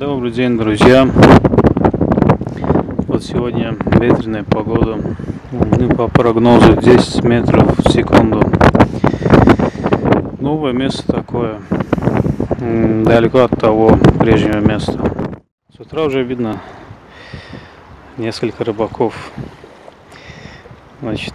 Добрый день, друзья. Вот сегодня ветреная погода. По прогнозу 10 метров в секунду. Новое место такое. Далеко от того прежнего места. С утра уже видно несколько рыбаков. Значит,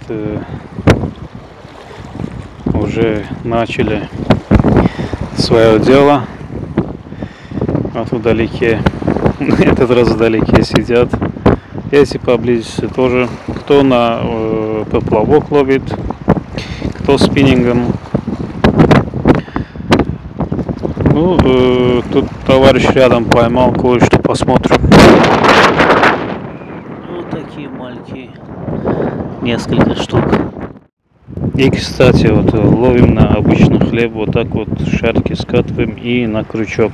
уже начали свое дело. А тут вдалеке, этот раз вдалеке сидят. Если поблизости тоже, кто на поплавок ловит, кто спиннингом. Ну, тут товарищ рядом поймал кое-что, посмотрим. Вот такие мальки, несколько штук. И, кстати, вот ловим на обычный хлеб, вот так вот шарики скатываем и на крючок.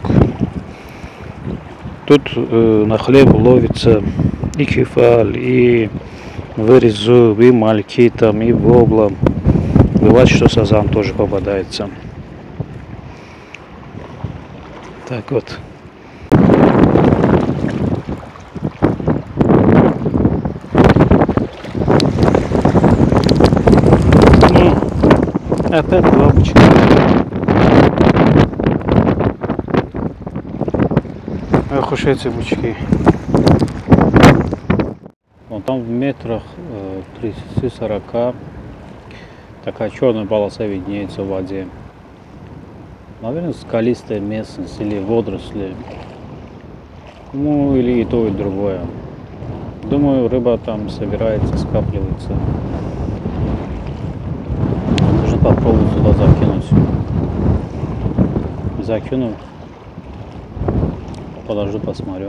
Тут на хлеб ловится и кефаль, и вырезу, и мальки там, и вобла. Бывает, что сазан тоже попадается. Так вот. Ну, опять бабочка. Ох уж эти бычки. Вон там в метрах 30-40 такая черная полоса виднеется в воде. Наверное, скалистая местность или водоросли. Ну, или и то, и другое. Думаю, рыба там собирается, скапливается. Нужно попробовать туда закинуть. Закину. Подожду, посмотрю.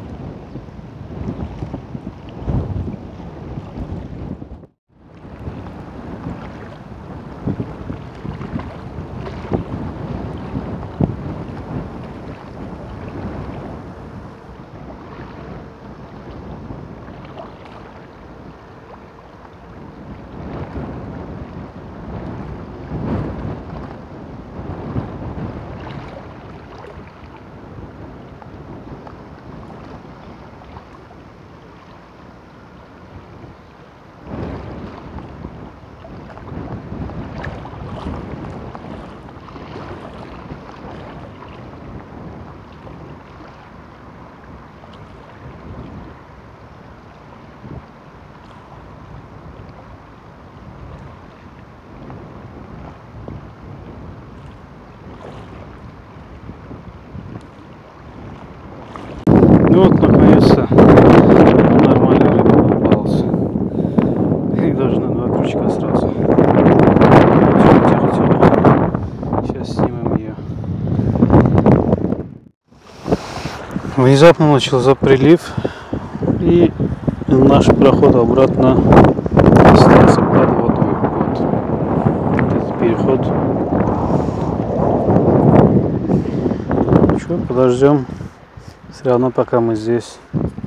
Ну вот, наконец-то, нормальная рыба попалась. И даже на 2 крючка сразу. Тихо-тихо. Сейчас снимем ее. Внезапно начался прилив. И наш проход обратно остался под водой. Вот этот переход. Что, подождем. Все равно пока мы здесь.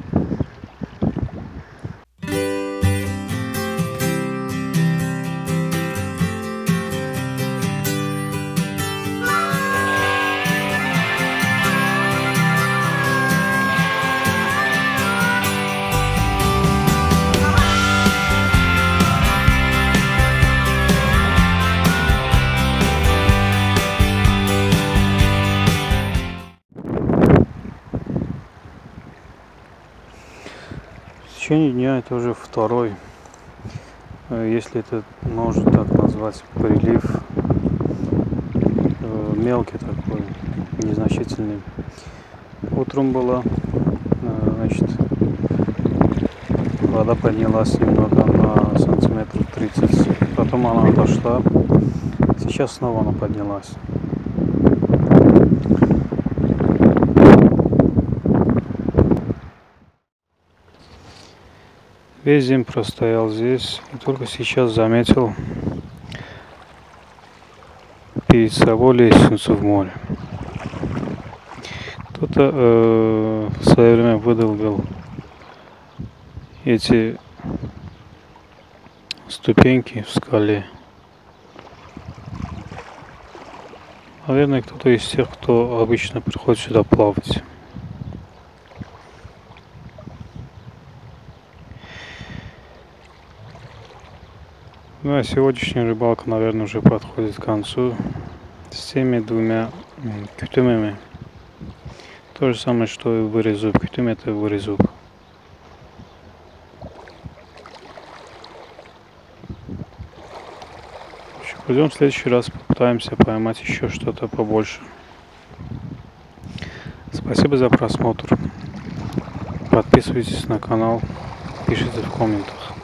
В течение дня это уже второй, если это можно так назвать, прилив, мелкий такой, незначительный. Утром была, значит, вода поднялась немного на сантиметров 30, потом она отошла, сейчас снова она поднялась. Весь день простоял здесь и только сейчас заметил перед собой лестницу в море. Кто-то в свое время выдолбил эти ступеньки в скале. Наверное, кто-то из тех, кто обычно приходит сюда плавать. Ну а сегодняшняя рыбалка, наверное, уже подходит к концу. С теми двумя кютюмами. То же самое, что и вырезуб. Кютюм — это вырезуб. Пойдем в следующий раз, попытаемся поймать еще что-то побольше. Спасибо за просмотр. Подписывайтесь на канал, пишите в комментах.